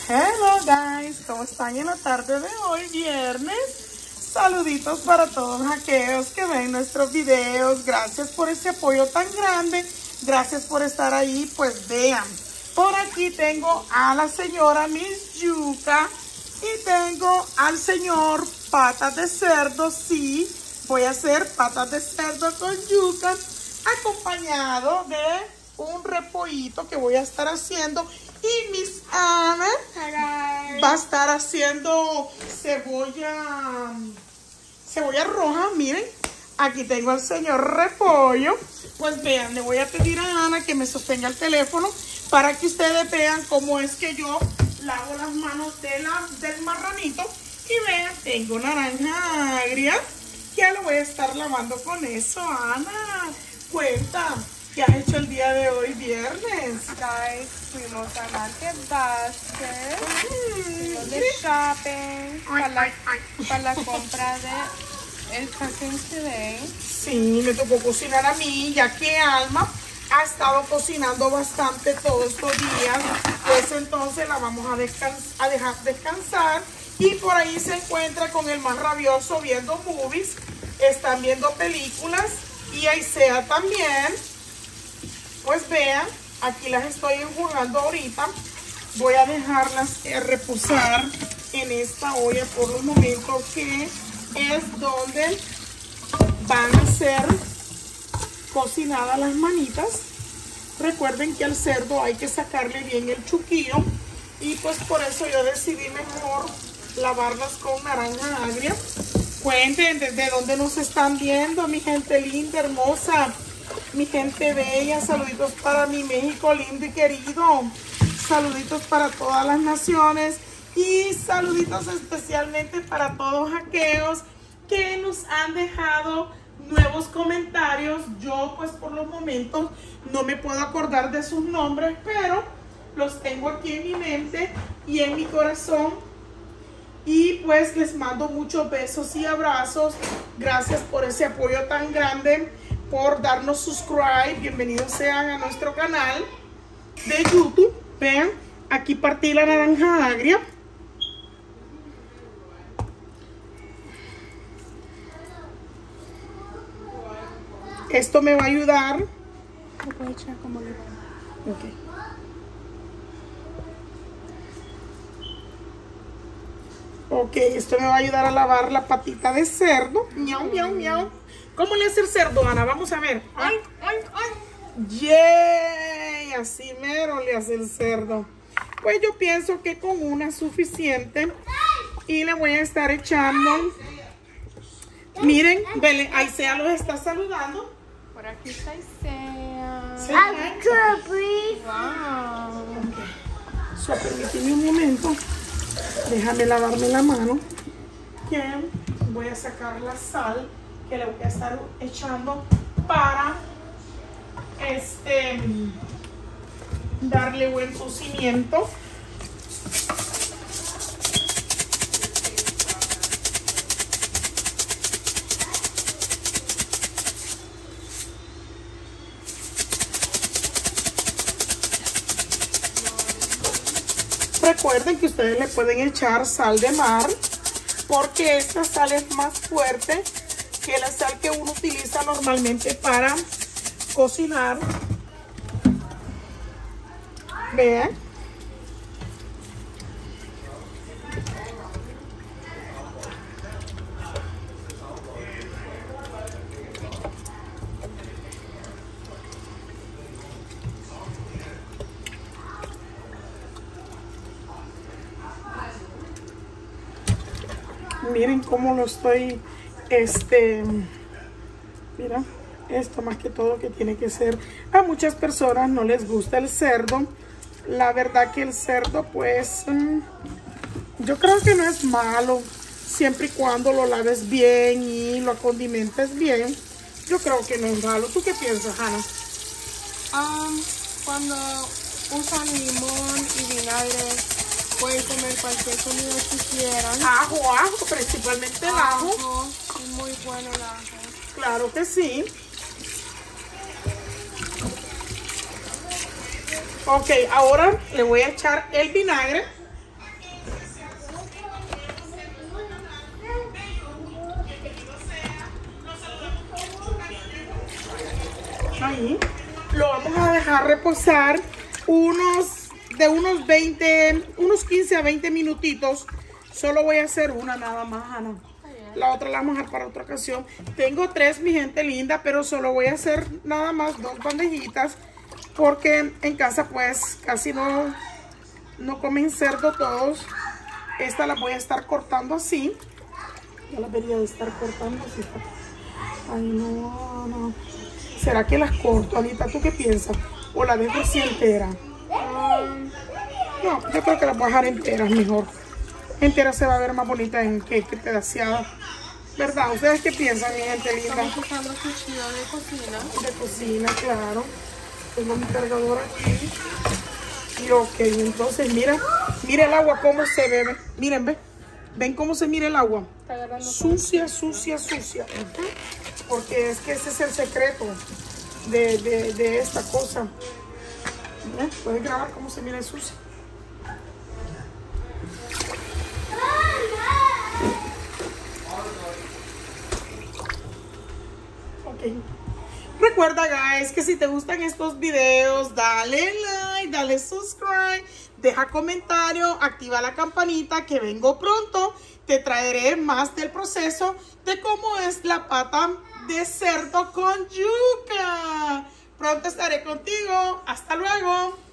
Hello guys, ¿cómo están en la tarde de hoy, viernes? Saluditos para todos aquellos que ven nuestros videos. Gracias por ese apoyo tan grande. Gracias por estar ahí. Pues vean, por aquí tengo a la señora Miss Yuca y tengo al señor Patas de Cerdo. Sí, voy a hacer patas de cerdo con yuca, acompañado de un repollito que voy a estar haciendo. Y Miss Ana va a estar haciendo cebolla roja. Miren, aquí tengo al señor repollo. Pues vean, le voy a pedir a Ana que me sostenga el teléfono para que ustedes vean cómo es que yo lavo las manos del marranito. Y vean, tengo naranja agria que lo voy a estar lavando con eso. Ana, cuenta, ¿qué has hecho el día de hoy, viernes? Guys, fuimos a Market Basket, fuimos de shopping para la compra de el Cooking Today. Sí, me tocó cocinar a mí, ya que Alma ha estado cocinando bastante todos estos días. Pues entonces la vamos a dejar descansar. Y por ahí se encuentra con el más rabioso viendo movies. Están viendo películas. Y Aisea también. Pues vean, aquí las estoy enjugando ahorita. Voy a dejarlas reposar en esta olla por un momento, que es donde van a ser cocinadas las manitas. Recuerden que al cerdo hay que sacarle bien el chuquillo, y pues por eso yo decidí mejor lavarlas con naranja agria. Cuenten desde dónde nos están viendo, mi gente linda, hermosa, mi gente bella. Saluditos para mi México lindo y querido. Saluditos para todas las naciones. Y saluditos especialmente para todos aquellos que nos han dejado nuevos comentarios. Yo pues por los momentos no me puedo acordar de sus nombres, pero los tengo aquí en mi mente y en mi corazón. Y pues les mando muchos besos y abrazos. Gracias por ese apoyo tan grande, por darnos subscribe. Bienvenidos sean a nuestro canal de YouTube. Vean, aquí partí la naranja agria. Esto me va a ayudar. Lo puedo echar como le va. Ok. Ok, esto me va a ayudar a lavar la patita de cerdo. Miau, miau, miau. ¿Cómo le hace el cerdo, Ana? Vamos a ver. ¡Ay, ay, ay! ¡Yay! Así mero le hace el cerdo. Pues yo pienso que con una es suficiente. Y le voy a estar echando. Miren, vele, Aisea los está saludando. Por aquí está Isea. Sí. Wow. Ok. So, permíteme un momento. Déjame lavarme la mano. Bien, voy a sacar la sal que le voy a estar echando para darle buen cocimiento. Recuerden que ustedes le pueden echar sal de mar, porque esta sal es más fuerte que la sal que uno utiliza normalmente para cocinar. Vean. Miren cómo lo estoy, mira, esto más que todo que tiene que ser. A muchas personas no les gusta el cerdo. La verdad que el cerdo, pues, yo creo que no es malo, siempre y cuando lo laves bien y lo condimentes bien. Yo creo que no es malo. ¿Tú qué piensas, Hannah? Cuando usan limón y vinagre, pueden comer cualquier comida que quieran. Ajo, principalmente el ajo. Es muy bueno el ajo. Claro que sí. Ok, ahora le voy a echar el vinagre. Ahí. Lo vamos a dejar reposar unos 15 a 20 minutitos. Solo voy a hacer una nada más, Ana. La otra la vamos a dejar para otra ocasión. Tengo 3, mi gente linda, pero solo voy a hacer nada más 2 bandejitas. Porque en casa pues casi no comen cerdo todos. Esta la voy a estar cortando así. Ya la debería de estar cortando así. Ay, no. ¿Será que las corto, Anita? ¿Tú qué piensas? ¿O la dejo así entera? No, yo creo que las voy a dejar enteras mejor. Entera se va a ver más bonita en que pedaceada. ¿Verdad? ¿Ustedes qué piensan, mi gente linda? Estamos usando cuchillo de cocina. De cocina, claro. Tengo mi cargador aquí. Y ok, entonces mira el agua cómo se ve. Miren, ven cómo se mira el agua. Está agarrando Sucia. Porque es que ese es el secreto de esta cosa. ¿Ven? Puedes grabar cómo se mira el sucio. Ok. Recuerda, guys, que si te gustan estos videos, dale like, dale subscribe, deja comentario, activa la campanita que vengo pronto. Te traeré más del proceso de cómo es la pata de cerdo con yuca. Pronto estaré contigo. Hasta luego.